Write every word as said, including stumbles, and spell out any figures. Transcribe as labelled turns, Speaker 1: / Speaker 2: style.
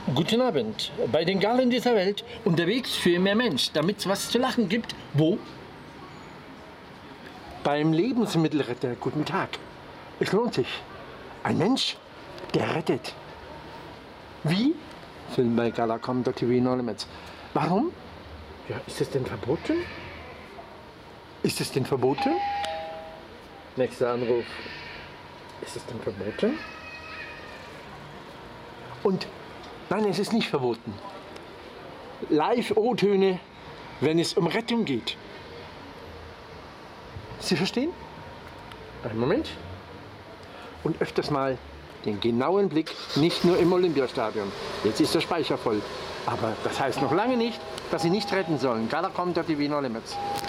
Speaker 1: Guten Abend. Bei den Galen dieser Welt unterwegs für mehr Mensch, damit es was zu lachen gibt. Wo? Beim Lebensmittelretter. Guten Tag. Es lohnt sich. Ein Mensch, der rettet. Wie? Film bei Galacom T V No Limits. Warum? Ja, ist das denn verboten? Ist es denn verboten? Nächster Anruf. Ist es denn verboten? Und nein, es ist nicht verboten. Live-O-Töne, wenn es um Rettung geht. Sie verstehen? Einen Moment. Und öfters mal den genauen Blick, nicht nur im Olympiastadion. Jetzt ist der Speicher voll. Aber das heißt noch lange nicht, dass Sie nicht retten sollen. Galacom T V No Limits.